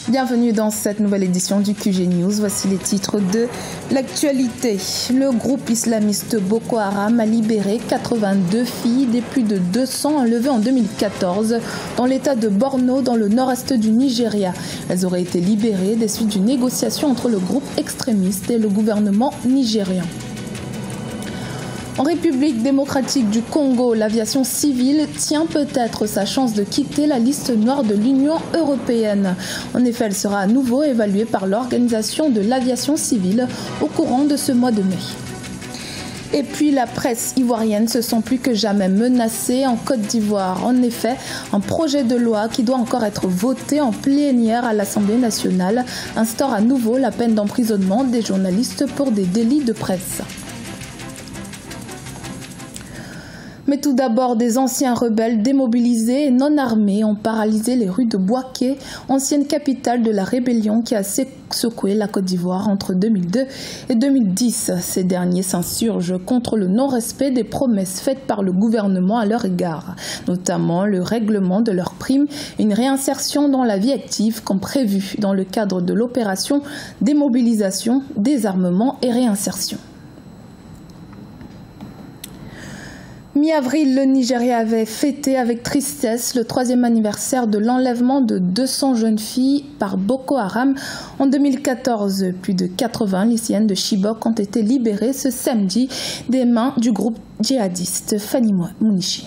Bienvenue dans cette nouvelle édition du QG News. Voici les titres de l'actualité. Le groupe islamiste Boko Haram a libéré 82 filles des plus de 200 enlevées en 2014 dans l'état de Borno, dans le nord-est du Nigeria. Elles auraient été libérées des suites d'une négociation entre le groupe extrémiste et le gouvernement nigérian. En République démocratique du Congo, l'aviation civile tient peut-être sa chance de quitter la liste noire de l'Union européenne. En effet, elle sera à nouveau évaluée par l'Organisation de l'aviation civile au courant de ce mois de mai. Et puis la presse ivoirienne se sent plus que jamais menacée en Côte d'Ivoire. En effet, un projet de loi qui doit encore être voté en plénière à l'Assemblée nationale instaure à nouveau la peine d'emprisonnement des journalistes pour des délits de presse. Mais tout d'abord, des anciens rebelles démobilisés et non armés ont paralysé les rues de Bouaké, ancienne capitale de la rébellion qui a secoué la Côte d'Ivoire entre 2002 et 2010. Ces derniers s'insurgent contre le non-respect des promesses faites par le gouvernement à leur égard, notamment le règlement de leurs primes et une réinsertion dans la vie active comme prévu dans le cadre de l'opération démobilisation, désarmement et réinsertion. Mi-avril, le Nigeria avait fêté avec tristesse le 3e anniversaire de l'enlèvement de 200 jeunes filles par Boko Haram en 2014. Plus de 80 lycéennes de Chibok ont été libérées ce samedi des mains du groupe djihadiste Fanny Mounichi.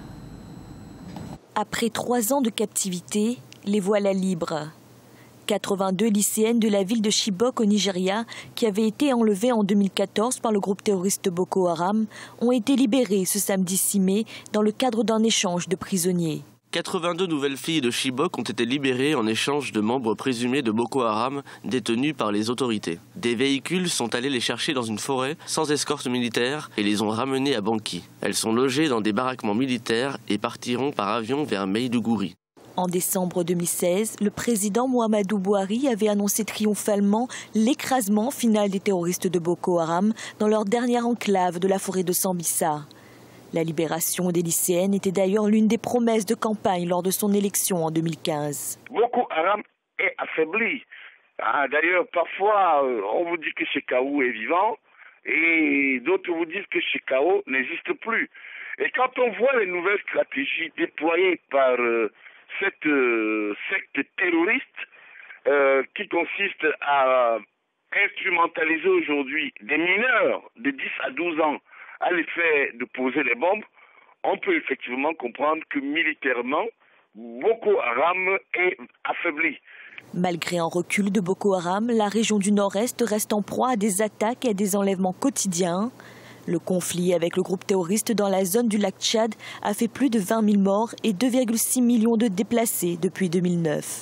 Après 3 ans de captivité, les voilà libres. 82 lycéennes de la ville de Chibok au Nigeria, qui avaient été enlevées en 2014 par le groupe terroriste Boko Haram, ont été libérées ce samedi 6 mai dans le cadre d'un échange de prisonniers. 82 nouvelles filles de Chibok ont été libérées en échange de membres présumés de Boko Haram détenus par les autorités. Des véhicules sont allés les chercher dans une forêt sans escorte militaire et les ont ramenées à Banki. Elles sont logées dans des baraquements militaires et partiront par avion vers Maiduguri. En décembre 2016, le président Muhammadu Buhari avait annoncé triomphalement l'écrasement final des terroristes de Boko Haram dans leur dernière enclave de la forêt de Sambisa. La libération des lycéennes était d'ailleurs l'une des promesses de campagne lors de son élection en 2015. Boko Haram est affaibli. D'ailleurs, parfois, on vous dit que Shekau est vivant et d'autres vous disent que Shekau n'existe plus. Et quand on voit les nouvelles stratégies déployées par cette secte terroriste qui consiste à instrumentaliser aujourd'hui des mineurs de 10 à 12 ans à l'effet de poser les bombes, on peut effectivement comprendre que militairement, Boko Haram est affaibli. Malgré un recul de Boko Haram, la région du Nord-Est reste en proie à des attaques et à des enlèvements quotidiens. Le conflit avec le groupe terroriste dans la zone du lac Tchad a fait plus de 20 000 morts et 2,6 millions de déplacés depuis 2009.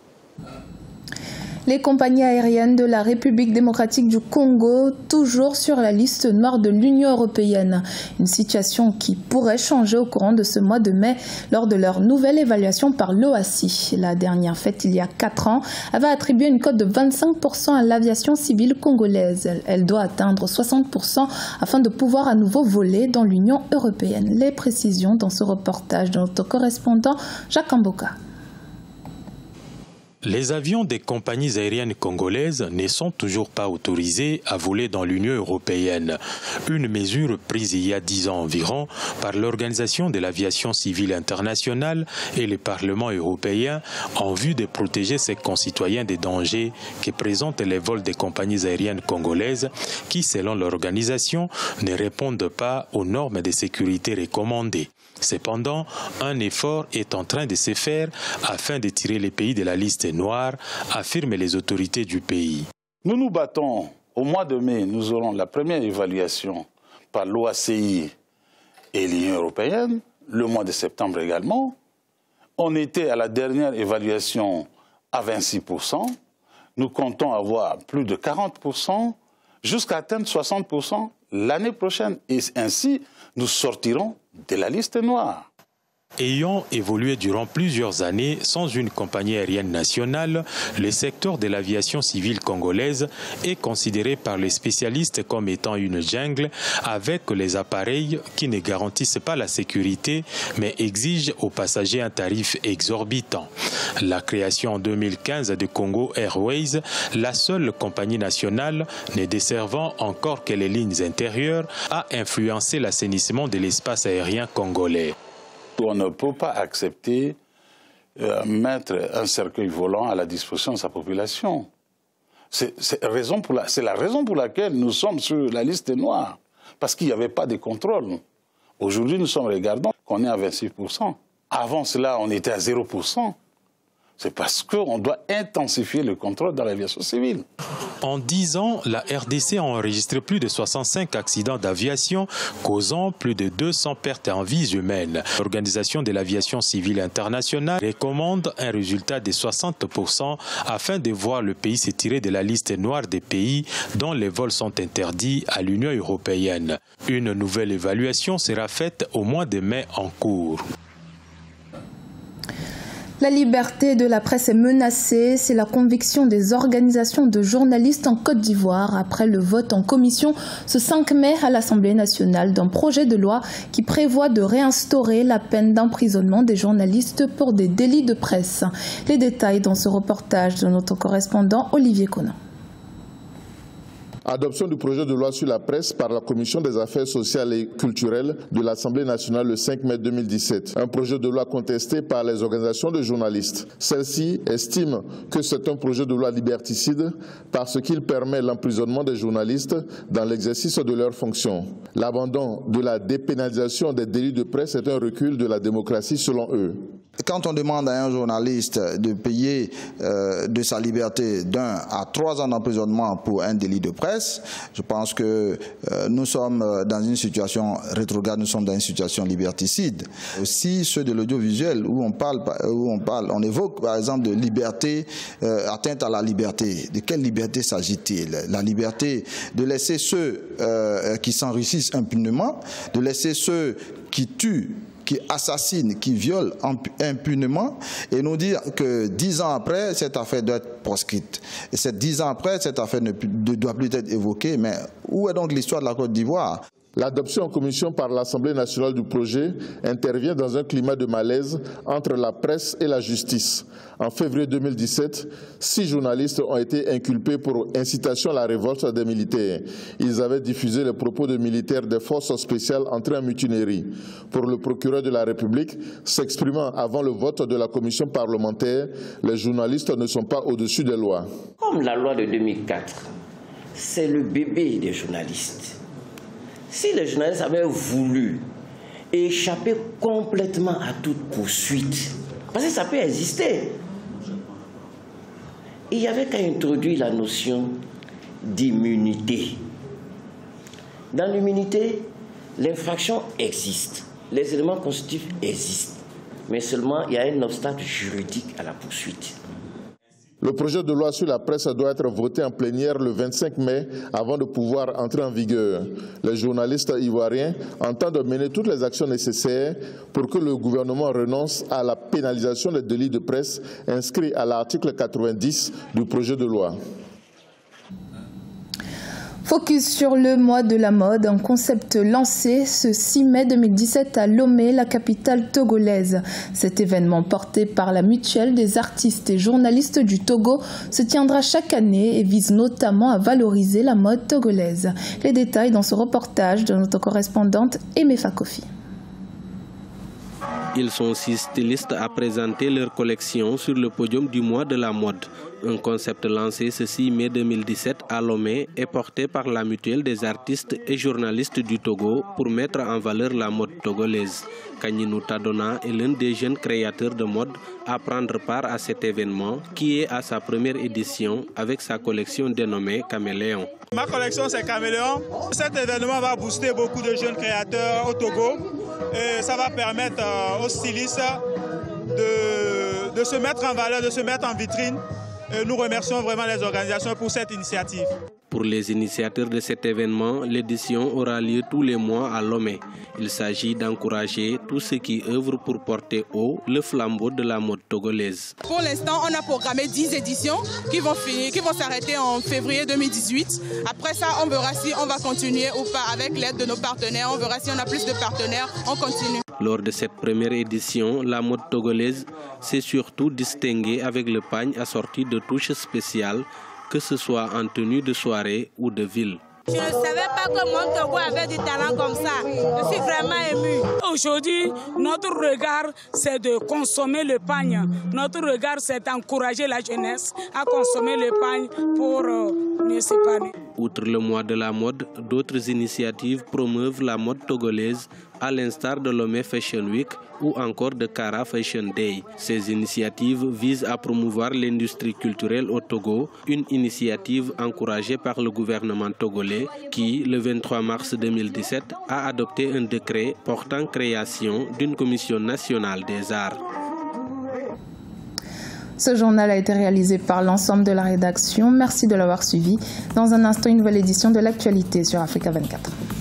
Les compagnies aériennes de la République démocratique du Congo, toujours sur la liste noire de l'Union européenne. Une situation qui pourrait changer au courant de ce mois de mai lors de leur nouvelle évaluation par l'OACI. La dernière faite, il y a 4 ans, avait attribué une cote de 25% à l'aviation civile congolaise. Elle doit atteindre 60% afin de pouvoir à nouveau voler dans l'Union européenne. Les précisions dans ce reportage de notre correspondant Jacques Amboka. Les avions des compagnies aériennes congolaises ne sont toujours pas autorisés à voler dans l'Union européenne. Une mesure prise il y a 10 ans environ par l'Organisation de l'aviation civile internationale et le Parlement européen en vue de protéger ses concitoyens des dangers que présentent les vols des compagnies aériennes congolaises qui, selon l'organisation, ne répondent pas aux normes de sécurité recommandées. Cependant, un effort est en train de se faire afin de tirer les pays de la liste noire, affirment les autorités du pays. Nous nous battons. Au mois de mai, nous aurons la première évaluation par l'OACI et l'Union européenne, le mois de septembre également. On était à la dernière évaluation à 26%. Nous comptons avoir plus de 40%, jusqu'à atteindre 60% l'année prochaine. Et ainsi, nous sortirons de la liste noire. Ayant évolué durant plusieurs années sans une compagnie aérienne nationale, le secteur de l'aviation civile congolaise est considéré par les spécialistes comme étant une jungle avec les appareils qui ne garantissent pas la sécurité mais exigent aux passagers un tarif exorbitant. La création en 2015 de Congo Airways, la seule compagnie nationale ne desservant encore que les lignes intérieures, a influencé l'assainissement de l'espace aérien congolais. On ne peut pas accepter mettre un cercueil volant à la disposition de sa population. C'est la raison pour laquelle nous sommes sur la liste noire, parce qu'il n'y avait pas de contrôle. Aujourd'hui, nous sommes regardants qu'on est à 26%. Avant cela, on était à 0%. C'est parce qu'on doit intensifier le contrôle dans l'aviation civile. En 10 ans, la RDC a enregistré plus de 65 accidents d'aviation, causant plus de 200 pertes en vies humaines. L'Organisation de l'aviation civile internationale recommande un résultat de 60% afin de voir le pays se tirer de la liste noire des pays dont les vols sont interdits à l'Union européenne. Une nouvelle évaluation sera faite au mois de mai en cours. La liberté de la presse est menacée, c'est la conviction des organisations de journalistes en Côte d'Ivoire après le vote en commission ce 5 mai à l'Assemblée nationale d'un projet de loi qui prévoit de réinstaurer la peine d'emprisonnement des journalistes pour des délits de presse. Les détails dans ce reportage de notre correspondant Olivier Conan. Adoption du projet de loi sur la presse par la Commission des affaires sociales et culturelles de l'Assemblée nationale le 5 mai 2017. Un projet de loi contesté par les organisations de journalistes. Celles-ci estiment que c'est un projet de loi liberticide parce qu'il permet l'emprisonnement des journalistes dans l'exercice de leurs fonctions. L'abandon de la dépénalisation des délits de presse est un recul de la démocratie selon eux. Quand on demande à un journaliste de payer de sa liberté d'1 à 3 ans d'emprisonnement pour un délit de presse, je pense que nous sommes dans une situation rétrograde, nous sommes dans une situation liberticide. Aussi ceux de l'audiovisuel où on évoque par exemple de liberté, atteinte à la liberté. De quelle liberté s'agit-il? La liberté de laisser ceux qui s'enrichissent impunément, de laisser ceux qui tuent, qui assassinent, qui violent impunément, et nous dire que 10 ans après, cette affaire doit être proscrite. Et 10 ans après, cette affaire ne doit plus être évoquée. Mais où est donc l'histoire de la Côte d'Ivoire ? L'adoption en commission par l'Assemblée nationale du projet intervient dans un climat de malaise entre la presse et la justice. En février 2017, 6 journalistes ont été inculpés pour incitation à la révolte des militaires. Ils avaient diffusé les propos de militaires des forces spéciales entrés en mutinerie. Pour le procureur de la République, s'exprimant avant le vote de la commission parlementaire, les journalistes ne sont pas au-dessus des lois. Comme la loi de 2004, c'est le bébé des journalistes. Si les journalistes avaient voulu échapper complètement à toute poursuite, parce que ça peut exister, il n'y avait qu'à introduire la notion d'immunité. Dans l'immunité, l'infraction existe, les éléments constitutifs existent, mais seulement il y a un obstacle juridique à la poursuite. Le projet de loi sur la presse doit être voté en plénière le 25 mai avant de pouvoir entrer en vigueur. Les journalistes ivoiriens entendent mener toutes les actions nécessaires pour que le gouvernement renonce à la pénalisation des délits de presse inscrits à l'article 90 du projet de loi. Focus sur le mois de la mode, un concept lancé ce 6 mai 2017 à Lomé, la capitale togolaise. Cet événement porté par la Mutuelle des artistes et journalistes du Togo se tiendra chaque année et vise notamment à valoriser la mode togolaise. Les détails dans ce reportage de notre correspondante Emefa Kofi. Ils sont 6 stylistes à présenter leur collection sur le podium du mois de la mode. Un concept lancé ce 6 mai 2017 à Lomé et porté par la Mutuelle des artistes et journalistes du Togo pour mettre en valeur la mode togolaise. Kagninou Tadona est l'un des jeunes créateurs de mode à prendre part à cet événement qui est à sa première édition avec sa collection dénommée Caméléon. Ma collection c'est Caméléon. Cet événement va booster beaucoup de jeunes créateurs au Togo et ça va permettre aux stylistes de se mettre en valeur, de se mettre en vitrine. Et nous remercions vraiment les organisations pour cette initiative. Pour les initiateurs de cet événement, l'édition aura lieu tous les mois à Lomé. Il s'agit d'encourager tous ceux qui œuvrent pour porter haut le flambeau de la mode togolaise. Pour l'instant, on a programmé 10 éditions qui vont s'arrêter en février 2018. Après ça, on verra si on va continuer ou pas avec l'aide de nos partenaires. On verra si on a plus de partenaires, on continue. Lors de cette première édition, la mode togolaise s'est surtout distinguée avec le pagne assorti de touches spéciales, que ce soit en tenue de soirée ou de ville. Je ne savais pas que mon Togo avait du talent comme ça. Je suis vraiment émue. Aujourd'hui, notre regard, c'est de consommer le pagne. Notre regard, c'est d'encourager la jeunesse à consommer le pagne pour mieux s'épanouir. Outre le mois de la mode, d'autres initiatives promeuvent la mode togolaise, à l'instar de Lomé Fashion Week ou encore de Kara Fashion Day. Ces initiatives visent à promouvoir l'industrie culturelle au Togo, une initiative encouragée par le gouvernement togolais qui, le 23 mars 2017, a adopté un décret portant création d'une commission nationale des arts. Ce journal a été réalisé par l'ensemble de la rédaction. Merci de l'avoir suivi. Dans un instant, une nouvelle édition de l'actualité sur Africa 24.